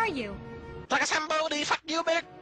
are you? Like a somebody, fuck you, bitch.